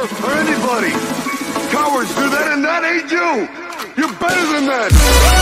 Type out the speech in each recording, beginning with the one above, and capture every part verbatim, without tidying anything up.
or anybody. Cowards do that and that ain't you. You're better than that.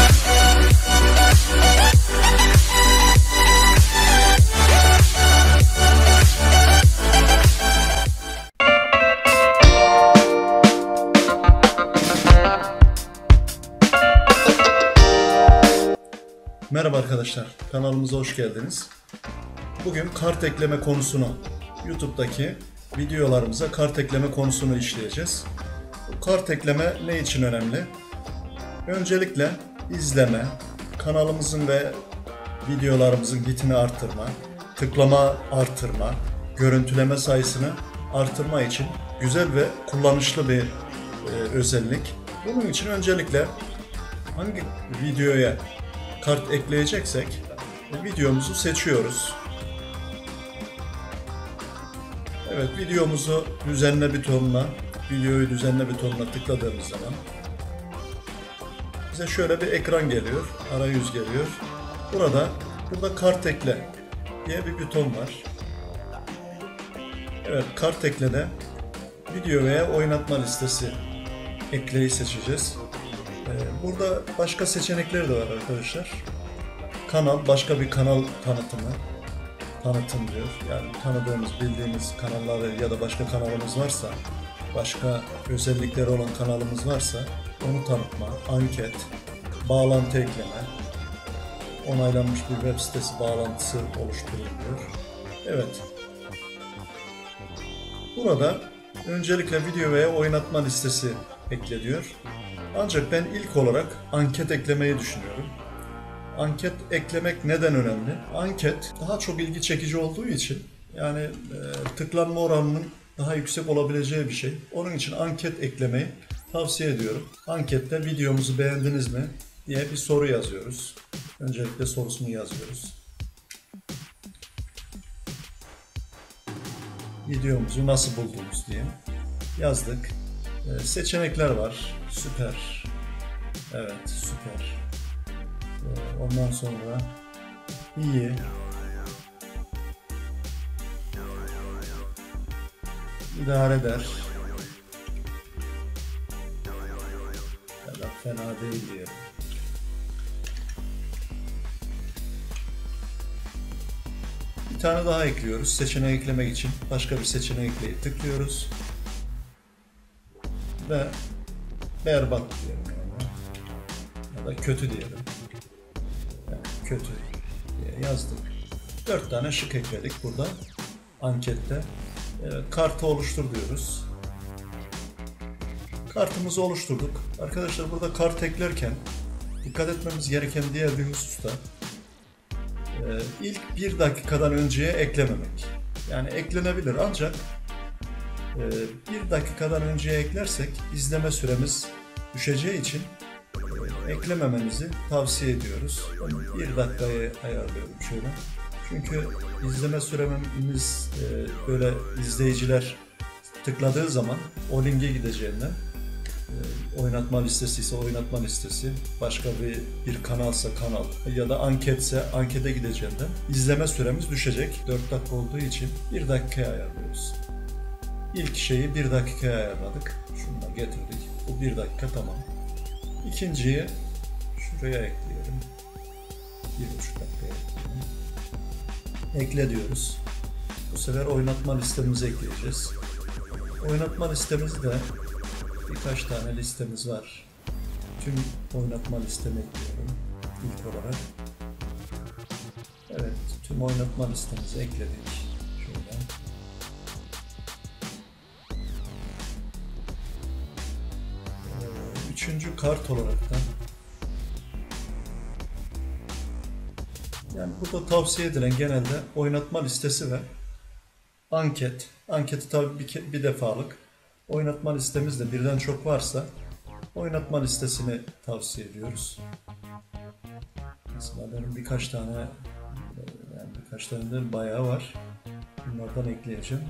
Merhaba arkadaşlar, kanalımıza hoş geldiniz. Bugün kart ekleme konusunu, YouTube'daki videolarımıza kart ekleme konusunu işleyeceğiz. Bu kart ekleme ne için önemli? Öncelikle izleme, kanalımızın ve videolarımızın hitini artırma, tıklama artırma, görüntüleme sayısını artırma için güzel ve kullanışlı bir e, özellik. Bunun için öncelikle hangi videoya kart ekleyeceksek videomuzu seçiyoruz. Evet, videomuzu düzenle butonuna, videoyu düzenle butonuna tıkladığımız zaman bize şöyle bir ekran geliyor, arayüz geliyor. Burada burada kart ekle diye bir buton var. Evet, kart eklede video veya oynatma listesi ekleyi seçeceğiz. Burada başka seçenekleri de var arkadaşlar. Kanal, başka bir kanal tanıtımı, tanıtım diyor. Yani tanıdığımız, bildiğimiz kanallar ya da başka kanalımız varsa, başka özellikleri olan kanalımız varsa onu tanıtma, anket, bağlantı ekleme, onaylanmış bir web sitesi bağlantısı oluşturuluyor. Evet. Burada öncelikle video veya oynatma listesi ekle diyor. Ancak ben ilk olarak anket eklemeyi düşünüyorum. Anket eklemek neden önemli? Anket daha çok ilgi çekici olduğu için, yani e, tıklanma oranının daha yüksek olabileceği bir şey. Onun için anket eklemeyi tavsiye ediyorum. Ankette videomuzu beğendiniz mi diye bir soru yazıyoruz. Öncelikle sorusunu yazıyoruz. Videomuzu nasıl buldunuz diye yazdık. E, seçenekler var. Süper. Evet, süper. E, ondan sonra iyi. İdare eder. Ya da fena değil diyelim. Bir tane daha ekliyoruz. Seçeneği eklemek için başka bir seçeneği ekleyip tıklıyoruz. Ve berbat diyelim yani. Ya da kötü diyelim. Yani kötü diye yazdık. Dört tane şık ekledik burada ankette. Evet, kartı oluştur diyoruz. Kartımızı oluşturduk. Arkadaşlar burada kart eklerken dikkat etmemiz gereken diğer bir husus da e, ilk bir dakikadan önceye eklememek. Yani eklenebilir ancak e, bir dakikadan önceye eklersek izleme süremiz düşeceği için e, eklememenizi tavsiye ediyoruz. Ben bir dakikayı ayarlıyorum şöyle. Çünkü izleme süremiz e, böyle izleyiciler tıkladığı zaman o linke gideceğinden e, oynatma listesi ise oynatma listesi, başka bir bir kanalsa kanal ya da anketse ankete gideceğinden izleme süremiz düşecek. dört dakika olduğu için bir dakikaya ayarlıyoruz. İlk şeyi bir dakikaya ayarladık. Şunu da getirdik. Bu bir dakika tamam. İkinciyi şuraya ekleyelim. Bir buçuk dakikaya ekleyelim. Ekle diyoruz. Bu sefer oynatma listemizi ekleyeceğiz. Oynatma listemizde birkaç tane listemiz var. Tüm oynatma listemi ekliyorum ilk olarak. Evet, tüm oynatma listemizi ekledik. Şöyle. Üçüncü kart olarak da yani burada tavsiye edilen genelde oynatma listesi ve anket. Anketi tabii bir, bir defalık. Oynatma listemizde birden çok varsa oynatma listesini tavsiye ediyoruz. Mesela benim birkaç tane yani birkaç tane de bayağı var. Bunlardan ekleyeceğim.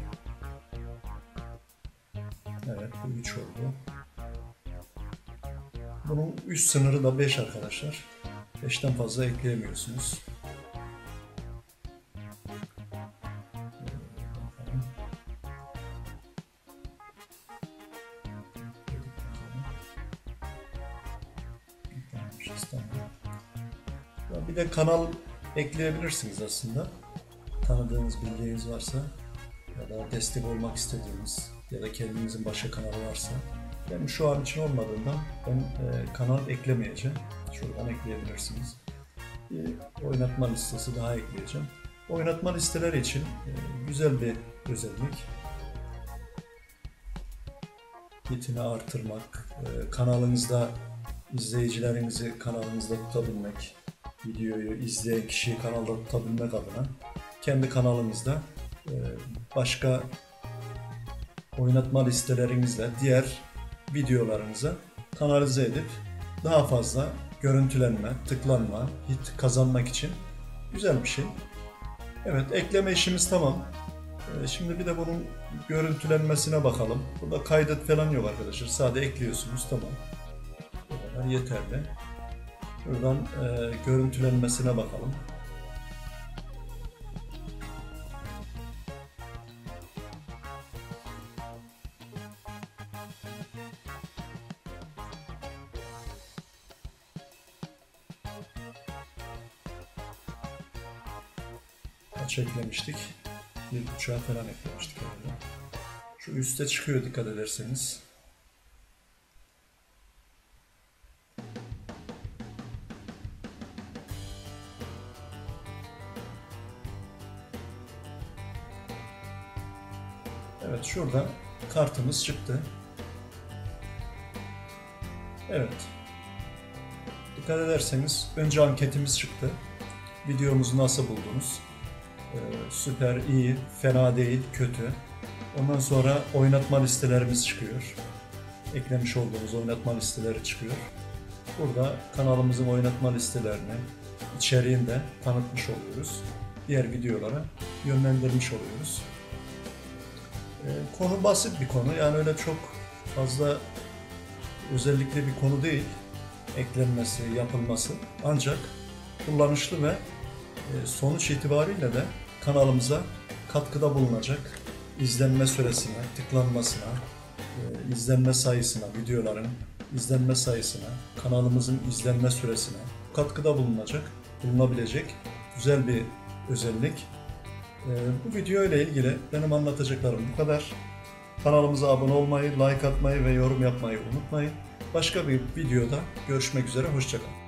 Evet, bu üç oldu. Bunun üst sınırı da beş arkadaşlar. beşten fazla ekleyemiyorsunuz. yapmışız. Tamam. Ya bir de kanal ekleyebilirsiniz aslında. Tanıdığınız, bildiğiniz varsa ya da destek olmak istediğiniz ya da kendinizin başka kanalı varsa. Benim şu an için olmadığından ben e, kanal eklemeyeceğim. Şuradan ekleyebilirsiniz. Bir oynatma listesi daha ekleyeceğim. Oynatma listeleri için e, güzel bir özellik. Bitini artırmak, e, kanalınızda izleyicilerinizi kanalınızda tutabilmek, videoyu izleyen kişiyi kanalda tutabilmek adına kendi kanalınızda e, başka oynatma listelerinizle diğer videolarınıza kanalize edip daha fazla görüntülenme, tıklanma, hit kazanmak için güzel bir şey. Evet, ekleme işimiz tamam. Ee, şimdi bir de bunun görüntülenmesine bakalım. Burada kaydet falan yok arkadaşlar. Sadece ekliyorsunuz, tamam. Bu kadar yeterli. Buradan e, görüntülenmesine bakalım. Kaç eklemiştik? Bir buçuğa falan eklemiştik herhalde. Şu üstte çıkıyor dikkat ederseniz. Evet, şurada kartımız çıktı. Evet. Dikkat ederseniz önce anketimiz çıktı. Videomuzu nasıl buldunuz? Ee, süper, iyi, fena değil, kötü. Ondan sonra oynatma listelerimiz çıkıyor. Eklemiş olduğumuz oynatma listeleri çıkıyor. Burada kanalımızın oynatma listelerini, içeriğini de tanıtmış oluyoruz. Diğer videolara yönlendirmiş oluyoruz. Ee, konu basit bir konu. Yani öyle çok fazla özellikle bir konu değil. Eklenmesi, yapılması. Ancak kullanışlı ve sonuç itibariyle de kanalımıza katkıda bulunacak, izlenme süresine, tıklanmasına, izlenme sayısına, videoların izlenme sayısına, kanalımızın izlenme süresine katkıda bulunacak, bulunabilecek güzel bir özellik. Bu video ile ilgili benim anlatacaklarım bu kadar. Kanalımıza abone olmayı, like atmayı ve yorum yapmayı unutmayın. Başka bir videoda görüşmek üzere, hoşça kalın.